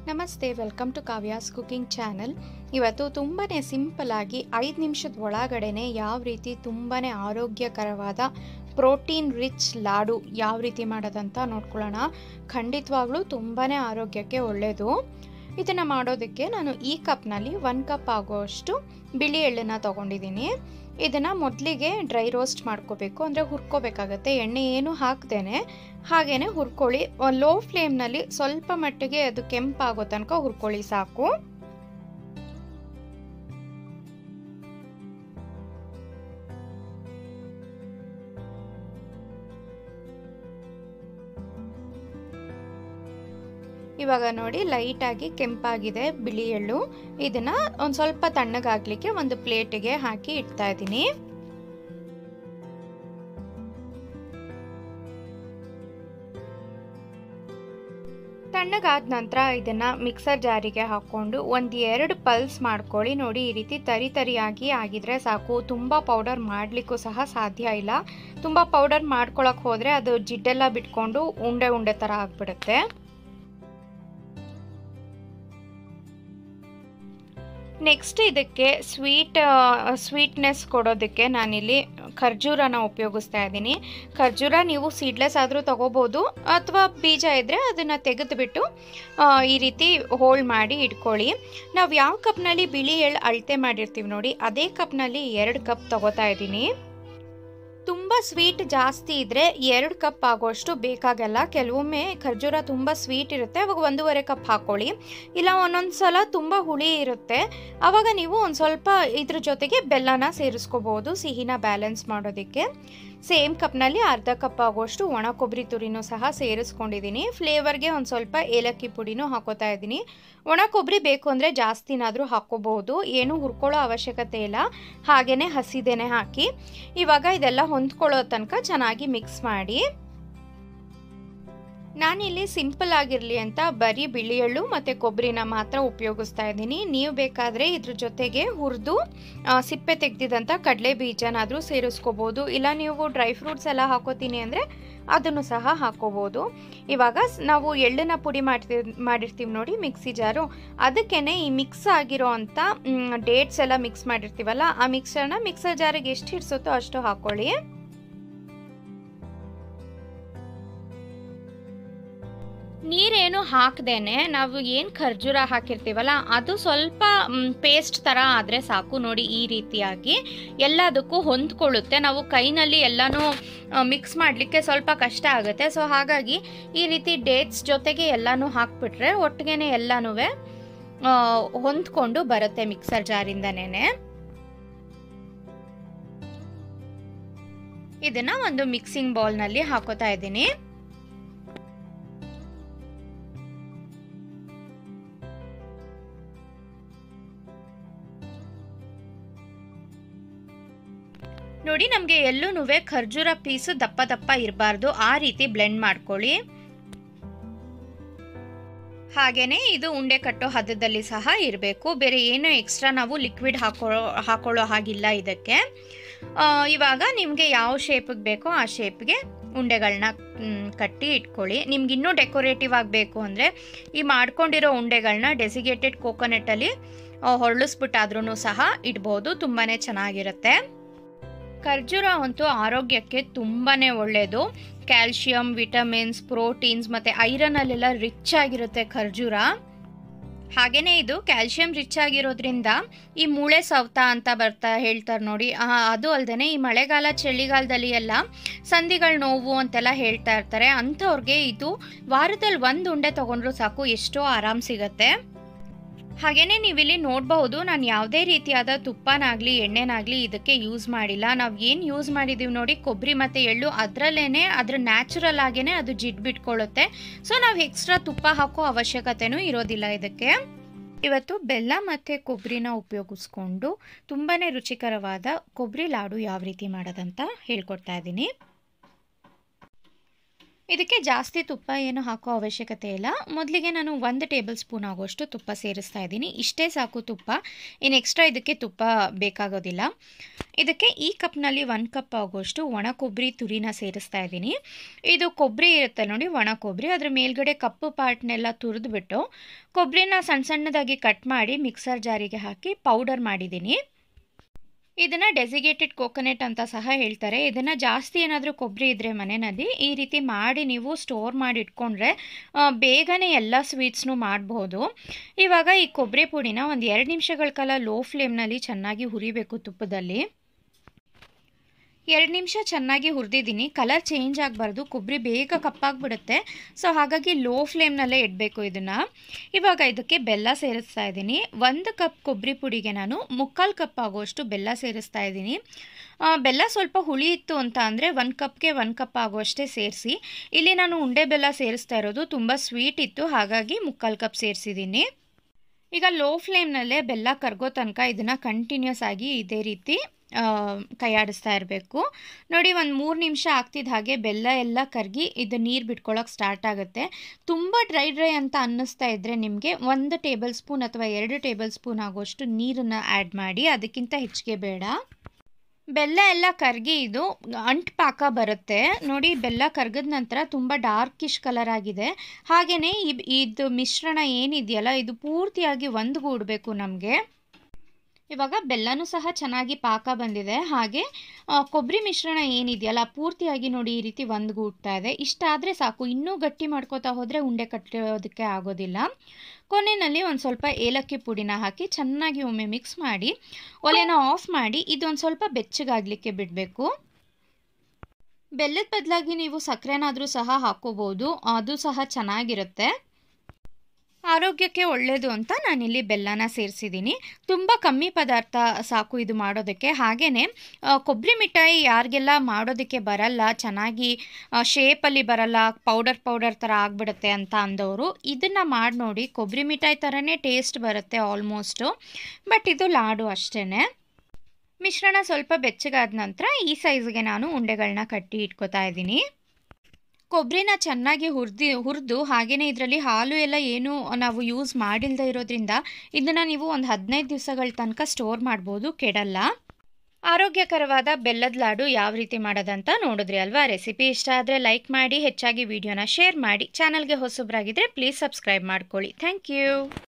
ನಮಸ್ತೆ, welcome to Kavya's cooking channel. ಇವತ್ತು ತುಂಬಾ ಸಿಂಪಲ್ ಆಗಿ 5 ನಿಮಿಷದ ಒಳಗಡೆನೆ ಯಾವ ರೀತಿ ತುಂಬಾ ಆರೋಗ್ಯಕರವಾದ ಪ್ರೋಟೀನ್ ರಿಚ್ ಲಾಡು ಯಾವ ರೀತಿ ಮಾಡೋದಂತ ನೋಡ್ಕೊಳ್ಳೋಣ. ಖಂಡಿತವಾಗ್ಲೂ ತುಂಬಾ ಆರೋಗ್ಯಕ್ಕೆ ಒಳ್ಳೆಯದು. ಇದನ್ನು ಮಾಡೋದಕ್ಕೆ ನಾನು ಈ ಕಪ್ನಲ್ಲಿ 1 ಕಪ್ ಆಗೋಷ್ಟು ಬಿಳಿ ಎಳ್ಳನ್ನು ತೊಗೊಂಡಿದ್ದೀನಿ. ಇದನ್ನು ಮೊದಲಿಗೆ ಡ್ರೈ ರೋಸ್ಟ್ ಮಾಡ್ಕೋಬೇಕು, ಅಂದರೆ ಹುರ್ಕೋಬೇಕಾಗತ್ತೆ. ಎಣ್ಣೆ ಏನು ಹಾಕ್ದೇನೆ ಹಾಗೇನೆ ಹುರ್ಕೊಳ್ಳಿ. ಲೋ ಫ್ಲೇಮ್ನಲ್ಲಿ ಸ್ವಲ್ಪ ಮಟ್ಟಿಗೆ ಅದು ಕೆಂಪಾಗೋ ತನಕ ಹುರ್ಕೊಳ್ಳಿ ಸಾಕು. ಇವಾಗ ನೋಡಿ ಲೈಟಾಗಿ ಕೆಂಪಾಗಿದೆ ಬಿಳಿ ಎಳ್ಳು. ಇದನ್ನ ಒಂದು ಸ್ವಲ್ಪ ತಣ್ಣಗಾಗ್ಲಿಕ್ಕೆ ಒಂದು ಪ್ಲೇಟಿಗೆ ಹಾಕಿ ಇಡ್ತಾ ಇದ್ದೀನಿ. ತಣ್ಣಗಾದ ನಂತರ ಇದನ್ನ ಮಿಕ್ಸರ್ ಜಾರಿಗೆ ಹಾಕೊಂಡು 1-2 ಪಲ್ಸ್ ಮಾಡ್ಕೊಳ್ಳಿ. ನೋಡಿ ಈ ರೀತಿ ತರಿ ತರಿಯಾಗಿ ಆಗಿದ್ರೆ ಸಾಕು. ತುಂಬ ಪೌಡರ್ ಮಾಡಲಿಕ್ಕೂ ಸಹ ಸಾಧ್ಯ ಇಲ್ಲ. ತುಂಬ ಪೌಡರ್ ಮಾಡ್ಕೊಳಕ್ ಹೋದ್ರೆ ಅದು ಜಿಡ್ಡೆಲ್ಲ ಬಿಟ್ಕೊಂಡು ಉಂಡೆ ಉಂಡೆ ಥರ ಆಗ್ಬಿಡುತ್ತೆ. ನೆಕ್ಸ್ಟ್ ಇದಕ್ಕೆ ಸ್ವೀಟ್ನೆಸ್ ಕೊಡೋದಕ್ಕೆ ನಾನಿಲ್ಲಿ ಖರ್ಜೂರನ ಉಪಯೋಗಿಸ್ತಾ ಇದ್ದೀನಿ. ಖರ್ಜೂರ ನೀವು ಸೀಡ್ಲೆಸ್ ಆದರೂ ತೊಗೋಬೋದು, ಅಥವಾ ಬೀಜ ಇದ್ದರೆ ಅದನ್ನು ತೆಗೆದುಬಿಟ್ಟು ಈ ರೀತಿ ಹೋಲ್ಡ್ ಮಾಡಿ ಇಟ್ಕೊಳ್ಳಿ. ನಾವು ಯಾವ ಕಪ್ನಲ್ಲಿ ಬಿಳಿ ಎಳ್ಳು ಅಳತೆ ಮಾಡಿರ್ತೀವಿ ನೋಡಿ, ಅದೇ ಕಪ್ನಲ್ಲಿ 2 ಕಪ್ ತೊಗೋತಾ ಇದ್ದೀನಿ. ತುಂಬ ಸ್ವೀಟ್ ಜಾಸ್ತಿ ಇದ್ದರೆ 2 ಕಪ್ ಆಗೋಷ್ಟು ಬೇಕಾಗಲ್ಲ. ಕೆಲವೊಮ್ಮೆ ಖರ್ಜೂರ ತುಂಬ ಸ್ವೀಟ್ ಇರುತ್ತೆ, ಅವಾಗ 1.5 ಕಪ್ ಹಾಕ್ಕೊಳ್ಳಿ. ಇಲ್ಲ ಒಂದೊಂದು ಸಲ ತುಂಬ ಹುಳಿ ಇರುತ್ತೆ, ಆವಾಗ ನೀವು ಒಂದು ಸ್ವಲ್ಪ ಇದ್ರ ಜೊತೆಗೆ ಬೆಲ್ಲನ ಸೇರಿಸ್ಕೋಬೋದು ಸಿಹಿನ ಬ್ಯಾಲೆನ್ಸ್ ಮಾಡೋದಕ್ಕೆ. ಸೇಮ್ ಕಪ್ನಲ್ಲಿ 1/2 ಕಪ್ ಆಗೋಷ್ಟು ಒಣ ಕೊಬ್ಬರಿ ತುರಿನೂ ಸಹ ಸೇರಿಸ್ಕೊಂಡಿದ್ದೀನಿ. ಫ್ಲೇವರ್ಗೆ ಒಂದು ಸ್ವಲ್ಪ ಏಲಕ್ಕಿ ಪುಡಿನೂ ಹಾಕೋತಾ ಇದ್ದೀನಿ. ಒಣ ಕೊಬ್ಬರಿ ಬೇಕು ಅಂದರೆ ಜಾಸ್ತಿನಾದರೂ ಹಾಕ್ಕೋಬಹುದು, ಏನು ಹುರ್ಕೊಳ್ಳೋ ಅವಶ್ಯಕತೆ ಇಲ್ಲ. ಹಾಗೆಯೇ ಹಸಿದೇನೆ ಹಾಕಿ ಇವಾಗ ಇದೆಲ್ಲ ಹೊಂದ್ಕೊಳ್ಳೋ ತನಕ ಚೆನ್ನಾಗಿ ಮಿಕ್ಸ್ ಮಾಡಿ. ನಾನಿಲ್ಲಿ ಸಿಂಪಲ್ ಆಗಿರಲಿ ಅಂತ ಬರೀ ಬಿಳಿ ಎಳ್ಳು ಮತ್ತು ಕೊಬ್ಬರಿನ ಮಾತ್ರ ಉಪಯೋಗಿಸ್ತಾ ಇದ್ದೀನಿ. ನೀವು ಬೇಕಾದರೆ ಇದ್ರ ಜೊತೆಗೆ ಹುರಿದು ಸಿಪ್ಪೆ ತೆಗೆದಿದ್ದಂಥ ಕಡಲೆ ಬೀಜನಾದರೂ ಸೇರಿಸ್ಕೋಬೋದು. ಇಲ್ಲ ನೀವು ಡ್ರೈ ಫ್ರೂಟ್ಸ್ ಎಲ್ಲ ಹಾಕೋತೀನಿ ಅಂದರೆ ಅದನ್ನು ಸಹ ಹಾಕೋಬೋದು. ಇವಾಗ ನಾವು ಎಳ್ಳನ್ನ ಪುಡಿ ಮಾಡಿರ್ತೀವಿ ನೋಡಿ ಮಿಕ್ಸಿ ಜಾರು, ಅದಕ್ಕೇ ಈ ಮಿಕ್ಸ್ ಆಗಿರೋ ಅಂಥ ಡೇಟ್ಸ್ ಎಲ್ಲ ಮಿಕ್ಸ್ ಮಾಡಿರ್ತೀವಲ್ಲ, ಆ ಮಿಕ್ಸರ್ನ ಮಿಕ್ಸರ್ ಜಾರಿಗೆ ಎಷ್ಟು ಹಿಡಿಸುತ್ತೋ ಅಷ್ಟು ಹಾಕ್ಕೊಳ್ಳಿ. ನೀರೇನು ಹಾಕ್ದೇನೆ ನಾವು ಏನು ಖರ್ಜೂರ ಹಾಕಿರ್ತೀವಲ್ಲ ಅದು ಸ್ವಲ್ಪ ಪೇಸ್ಟ್ ಥರ ಆದರೆ ಸಾಕು. ನೋಡಿ ಈ ರೀತಿಯಾಗಿ ಎಲ್ಲದಕ್ಕೂ ಹೊಂದ್ಕೊಳ್ಳುತ್ತೆ. ನಾವು ಕೈನಲ್ಲಿ ಎಲ್ಲನೂ ಮಿಕ್ಸ್ ಮಾಡಲಿಕ್ಕೆ ಸ್ವಲ್ಪ ಕಷ್ಟ ಆಗುತ್ತೆ. ಸೊ ಹಾಗಾಗಿ ಈ ರೀತಿ ಡೇಟ್ಸ್ ಜೊತೆಗೆ ಎಲ್ಲನೂ ಹಾಕ್ಬಿಟ್ರೆ ಒಟ್ಟಿಗೆ ಎಲ್ಲನೂ ಹೊಂದ್ಕೊಂಡು ಬರುತ್ತೆ ಮಿಕ್ಸರ್ ಜಾರಿಂದನೇ. ಇದನ್ನ ಒಂದು ಮಿಕ್ಸಿಂಗ್ ಬೌಲ್ನಲ್ಲಿ ಹಾಕೋತಾ ಇದ್ದೀನಿ. ನೋಡಿ ನಮಗೆ ಎಲ್ಲೂ ಖರ್ಜೂರ ಪೀಸು ದಪ್ಪ ದಪ್ಪ ಇರಬಾರ್ದು, ಆ ರೀತಿ ಬ್ಲೆಂಡ್ ಮಾಡ್ಕೊಳ್ಳಿ. ಹಾಗೇನೆ ಇದು ಉಂಡೆ ಕಟ್ಟೋ ಹದದಲ್ಲಿ ಸಹ ಇರಬೇಕು. ಬೇರೆ ಏನೋ ಎಕ್ಸ್ಟ್ರಾ ನಾವು ಲಿಕ್ವಿಡ್ ಹಾಕೊಳ್ಳೋ ಹಾಗಿಲ್ಲ ಇದಕ್ಕೆ. ಇವಾಗ ನಿಮಗೆ ಯಾವ ಶೇಪಿಗೆ ಬೇಕೋ ಆ ಶೇಪ್ಗೆ ಉಂಡೆಗಳನ್ನ ಕಟ್ಟಿ ಇಟ್ಕೊಳ್ಳಿ. ನಿಮ್ಗೆ ಇನ್ನೂ ಡೆಕೋರೇಟಿವ್ ಆಗಬೇಕು ಅಂದರೆ ಈ ಮಾಡ್ಕೊಂಡಿರೋ ಉಂಡೆಗಳನ್ನ ಡೆಸಿಗೇಟೆಡ್ ಕೋಕೋನಟ್ಟಲ್ಲಿ ಹೊರಳಿಸ್ಬಿಟ್ಟಾದ್ರೂ ಸಹ ಇಡ್ಬೋದು, ತುಂಬಾ ಚೆನ್ನಾಗಿರುತ್ತೆ. ಖರ್ಜೂರ ಅಂತೂ ಆರೋಗ್ಯಕ್ಕೆ ತುಂಬಾ ಒಳ್ಳೆಯದು. ಕ್ಯಾಲ್ಶಿಯಂ, ವಿಟಮಿನ್ಸ್, ಪ್ರೋಟೀನ್ಸ್ ಮತ್ತು ಐರನ್ನಲ್ಲೆಲ್ಲ ರಿಚ್ ಆಗಿರುತ್ತೆ ಖರ್ಜೂರ. ಹಾಗೆಯೇ ಇದು ಕ್ಯಾಲ್ಶಿಯಂ ರಿಚ್ ಆಗಿರೋದ್ರಿಂದ ಈ ಮೂಳೆ ಸೌತ ಅಂತ ಹೇಳ್ತಾರೆ ನೋಡಿ, ಅದು ಅಲ್ಲದೆ ಈ ಮಳೆಗಾಲ ಚಳಿಗಾಲದಲ್ಲಿ ಎಲ್ಲ ಸಂಧಿಗಳ ನೋವು ಅಂತೆಲ್ಲ ಹೇಳ್ತಾ ಇರ್ತಾರೆ. ಅಂಥವ್ರಿಗೆ ಇದು ವಾರದಲ್ಲಿ 1 ಉಂಡೆ ತೊಗೊಂಡ್ರೂ ಸಾಕು, ಎಷ್ಟೋ ಆರಾಮ್ ಸಿಗತ್ತೆ. ಹಾಗೆಯೇ ನೀವಿಲ್ಲಿ ನೋಡಬಹುದು, ನಾನು ಯಾವುದೇ ರೀತಿಯಾದ ತುಪ್ಪನಾಗಲಿ ಎಣ್ಣೆನಾಗಲಿ ಇದಕ್ಕೆ ಯೂಸ್ ಮಾಡಿಲ್ಲ. ನಾವು ಏನು ಯೂಸ್ ಮಾಡಿದ್ದೀವಿ ನೋಡಿ ಕೊಬ್ಬರಿ ಮತ್ತು ಎಳ್ಳು, ಅದರಲ್ಲೇ ಅದ್ರ ನ್ಯಾಚುರಲ್ ಆಗೇ ಅದು ಜಿಡ್ ಬಿಟ್ಕೊಳ್ಳುತ್ತೆ. ಸೊ ನಾವು ಎಕ್ಸ್ಟ್ರಾ ತುಪ್ಪ ಹಾಕೋ ಅವಶ್ಯಕತೆನೂ ಇರೋದಿಲ್ಲ ಇದಕ್ಕೆ. ಇವತ್ತು ಬೆಲ್ಲ ಮತ್ತು ಕೊಬ್ಬರಿನ ಉಪಯೋಗಿಸ್ಕೊಂಡು ತುಂಬಾ ರುಚಿಕರವಾದ ಕೊಬ್ಬರಿ ಲಾಡು ಯಾವ ರೀತಿ ಮಾಡೋದಂತ ಹೇಳ್ಕೊಡ್ತಾ ಇದ್ದೀನಿ. ಇದಕ್ಕೆ ಜಾಸ್ತಿ ತುಪ್ಪ ಏನು ಹಾಕೋ ಅವಶ್ಯಕತೆ ಇಲ್ಲ. ಮೊದಲಿಗೆ ನಾನು 1 ಟೇಬಲ್ ಸ್ಪೂನ್ ಆಗೋಷ್ಟು ತುಪ್ಪ ಸೇರಿಸ್ತಾ ಇದ್ದೀನಿ. ಇಷ್ಟೇ ಸಾಕು ತುಪ್ಪ, ಇನ್ನು ಎಕ್ಸ್ಟ್ರಾ ಇದಕ್ಕೆ ತುಪ್ಪ ಬೇಕಾಗೋದಿಲ್ಲ. ಇದಕ್ಕೆ ಈ ಕಪ್ನಲ್ಲಿ 1 ಕಪ್ ಆಗೋಷ್ಟು ಒಣ ಕೊಬ್ಬರಿ ತುರಿನ ಸೇರಿಸ್ತಾ ಇದ್ದೀನಿ. ಇದು ಕೊಬ್ಬರಿ ಇರುತ್ತೆ ನೋಡಿ, ಒಣ ಕೊಬ್ಬರಿ, ಅದ್ರ ಮೇಲ್ಗಡೆ ಕಪ್ಪು ಪಾರ್ಟ್ನೆಲ್ಲ ತುರಿದ್ಬಿಟ್ಟು ಕೊಬ್ಬರಿನ ಸಣ್ಣ ಸಣ್ಣದಾಗಿ ಕಟ್ ಮಾಡಿ ಮಿಕ್ಸರ್ ಜಾರಿಗೆ ಹಾಕಿ ಪೌಡರ್ ಮಾಡಿದ್ದೀನಿ. ಇದನ್ನು ಡೆಸಿಗೇಟೆಡ್ ಕೋಕೋನಟ್ ಅಂತ ಸಹ ಹೇಳ್ತಾರೆ. ಇದನ್ನು ಜಾಸ್ತಿ ಏನಾದರೂ ಕೊಬ್ಬರಿ ಇದ್ದರೆ ಮನೆಯಲ್ಲಿ ಈ ರೀತಿ ಮಾಡಿ ನೀವು ಸ್ಟೋರ್ ಮಾಡಿ ಇಟ್ಕೊಂಡ್ರೆ ಬೇಗನೆ ಎಲ್ಲ ಸ್ವೀಟ್ಸ್ನೂ ಮಾಡ್ಬೋದು. ಇವಾಗ ಈ ಕೊಬ್ಬರಿ ಪುಡಿನ ಒಂದು 2 ನಿಮಿಷಗಳ ಕಾಲ ಲೋ ಫ್ಲೇಮ್ನಲ್ಲಿ ಚೆನ್ನಾಗಿ ಹುರಿಬೇಕು ತುಪ್ಪದಲ್ಲಿ. 2 ನಿಮಿಷ ಚೆನ್ನಾಗಿ ಹುರಿದಿದ್ದೀನಿ. ಕಲರ್ ಚೇಂಜ್ ಆಗಬಾರ್ದು, ಕೊಬ್ಬರಿ ಬೇಗ ಕಪ್ಪಾಗಿಬಿಡುತ್ತೆ. ಸೊ ಹಾಗಾಗಿ ಲೋ ಫ್ಲೇಮ್ನಲ್ಲೇ ಇಡಬೇಕು ಇದನ್ನು. ಇವಾಗ ಇದಕ್ಕೆ ಬೆಲ್ಲ ಸೇರಿಸ್ತಾ ಇದ್ದೀನಿ. 1 ಕಪ್ ಕೊಬ್ಬರಿ ಪುಡಿಗೆ ನಾನು 3/4 ಕಪ್ ಆಗೋಷ್ಟು ಬೆಲ್ಲ ಸೇರಿಸ್ತಾ ಇದ್ದೀನಿ. ಬೆಲ್ಲ ಸ್ವಲ್ಪ ಹುಳಿ ಇತ್ತು ಅಂತ ಅಂದರೆ 1 ಕಪ್ಗೆ 1 ಕಪ್ ಆಗೋಷ್ಟೇ ಸೇರಿಸಿ. ಇಲ್ಲಿ ನಾನು ಉಂಡೆ ಬೆಲ್ಲ ಸೇರಿಸ್ತಾ ಇರೋದು ತುಂಬ ಸ್ವೀಟ್ ಇತ್ತು, ಹಾಗಾಗಿ 3/4 ಕಪ್ ಸೇರಿಸಿದ್ದೀನಿ. ಈಗ ಲೋ ಫ್ಲೇಮ್ನಲ್ಲೇ ಬೆಲ್ಲ ಕರಗೋ ತನಕ ಇದನ್ನು ಕಂಟಿನ್ಯೂಸ್ ಆಗಿ ಇದೇ ರೀತಿ ಕೈಯಾಡಿಸ್ತಾ ಇರಬೇಕು. ನೋಡಿ, ಒಂದು 3 ನಿಮಿಷ ಆಗ್ತಿದ್ದ ಹಾಗೆ ಬೆಲ್ಲ ಎಲ್ಲ ಕರಗಿ ಇದು ನೀರು ಬಿಟ್ಕೊಳ್ಳೋಕೆ ಸ್ಟಾರ್ಟ್ ಆಗುತ್ತೆ. ತುಂಬ ಡ್ರೈ ಅಂತ ಅನ್ನಿಸ್ತಾ ಇದ್ದರೆ ನಿಮಗೆ 1 ಟೇಬಲ್ ಸ್ಪೂನ್ ಅಥವಾ 2 ಟೇಬಲ್ ಸ್ಪೂನ್ ಆಗೋಷ್ಟು ನೀರನ್ನು ಆ್ಯಡ್ ಮಾಡಿ, ಅದಕ್ಕಿಂತ ಹೆಚ್ಚಿಗೆ ಬೇಡ. ಬೆಲ್ಲ ಎಲ್ಲ ಕರಗಿ ಇದು ಅಂಟು ಪಾಕ ಬರುತ್ತೆ ನೋಡಿ. ಬೆಲ್ಲ ಕರಗಿದ ನಂತರ ತುಂಬ ಡಾರ್ಕಿಶ್ ಕಲರ್ ಆಗಿದೆ. ಹಾಗೆಯೇ ಇದು ಮಿಶ್ರಣ ಏನಿದೆಯಲ್ಲ ಇದು ಪೂರ್ತಿಯಾಗಿ ಒಂದುಗೂಡಬೇಕು ನಮಗೆ. ಇವಾಗ ಬೆಲ್ಲನೂ ಸಹ ಚೆನ್ನಾಗಿ ಪಾಕ ಬಂದಿದೆ. ಹಾಗೆ ಕೊಬ್ಬರಿ ಮಿಶ್ರಣ ಏನಿದೆಯಲ್ಲ ಪೂರ್ತಿಯಾಗಿ ನೋಡಿ ಈ ರೀತಿ ಒಂದುಗೂಡ್ತಾ ಇದೆ. ಇಷ್ಟಾದರೆ ಸಾಕು. ಇನ್ನೂ ಗಟ್ಟಿ ಮಾಡ್ಕೋತಾ ಹೋದರೆ ಉಂಡೆ ಕಟ್ಟೋದಕ್ಕೆ ಆಗೋದಿಲ್ಲ. ಕೊನೆಯಲ್ಲಿ ಒಂದು ಸ್ವಲ್ಪ ಏಲಕ್ಕಿ ಪುಡಿನ ಹಾಕಿ ಚೆನ್ನಾಗಿ ಒಮ್ಮೆ ಮಿಕ್ಸ್ ಮಾಡಿ ಒಲೆನ ಆಫ್ ಮಾಡಿ ಇದೊಂದು ಸ್ವಲ್ಪ ಬೆಚ್ಚಗಾಗಲಿಕ್ಕೆ ಬಿಡಬೇಕು. ಬೆಲ್ಲದ ಬದಲಾಗಿ ನೀವು ಸಕ್ಕರೆನಾದರೂ ಸಹ ಹಾಕೋಬೋದು, ಅದು ಸಹ ಚೆನ್ನಾಗಿರುತ್ತೆ. ಆರೋಗ್ಯಕ್ಕೆ ಒಳ್ಳೆಯದು ಅಂತ ನಾನಿಲ್ಲಿ ಬೆಲ್ಲನ ಸೇರಿಸಿದ್ದೀನಿ. ತುಂಬ ಕಮ್ಮಿ ಪದಾರ್ಥ ಸಾಕು ಇದು ಮಾಡೋದಕ್ಕೆ. ಹಾಗೆಯೇ ಕೊಬ್ಬರಿ ಮಿಠಾಯಿ ಯಾರಿಗೆಲ್ಲ ಮಾಡೋದಕ್ಕೆ ಬರಲ್ಲ, ಚೆನ್ನಾಗಿ ಶೇಪಲ್ಲಿ ಬರಲ್ಲ, ಪೌಡರ್ ಥರ ಆಗಿಬಿಡುತ್ತೆ ಅಂತ ಅಂದವರು ಇದನ್ನು ಮಾಡಿ ನೋಡಿ. ಕೊಬ್ಬರಿ ಮಿಠಾಯಿ ಥರನೇ ಟೇಸ್ಟ್ ಬರುತ್ತೆ ಆಲ್ಮೋಸ್ಟು, ಬಟ್ ಇದು ಲಾಡು ಅಷ್ಟೇ. ಮಿಶ್ರಣ ಸ್ವಲ್ಪ ಬೆಚ್ಚಗಾದ ನಂತರ ಈ ಸೈಜ್ಗೆ ನಾನು ಉಂಡೆಗಳನ್ನ ಕಟ್ಟಿ ಇಟ್ಕೋತಾ ಇದ್ದೀನಿ. ಕೊಬ್ಬರಿನ ಚೆನ್ನಾಗಿ ಹುರಿದು ಹಾಗೆಯೇ ಇದರಲ್ಲಿ ಹಾಲು ಎಲ್ಲ ಏನು ನಾವು ಯೂಸ್ ಮಾಡಿಲ್ಲದೆ ಇರೋದ್ರಿಂದ ಇದನ್ನು ನೀವು ಒಂದು 15 ದಿವಸಗಳ ತನಕ ಸ್ಟೋರ್ ಮಾಡ್ಬೋದು, ಕೆಡಲ್ಲ. ಆರೋಗ್ಯಕರವಾದ ಬೆಲ್ಲದ ಲಾಡು ಯಾವ ರೀತಿ ಮಾಡೋದಂತ ನೋಡಿದ್ರಿ ಅಲ್ವಾ. ರೆಸಿಪಿ ಇಷ್ಟ ಆದರೆ ಲೈಕ್ ಮಾಡಿ, ಹೆಚ್ಚಾಗಿ ವಿಡಿಯೋನ ಶೇರ್ ಮಾಡಿ. ಚಾನಲ್ಗೆ ಹೊಸಬ್ರಾಗಿದ್ದರೆ ಪ್ಲೀಸ್ ಸಬ್ಸ್ಕ್ರೈಬ್ ಮಾಡ್ಕೊಳ್ಳಿ. Thank you.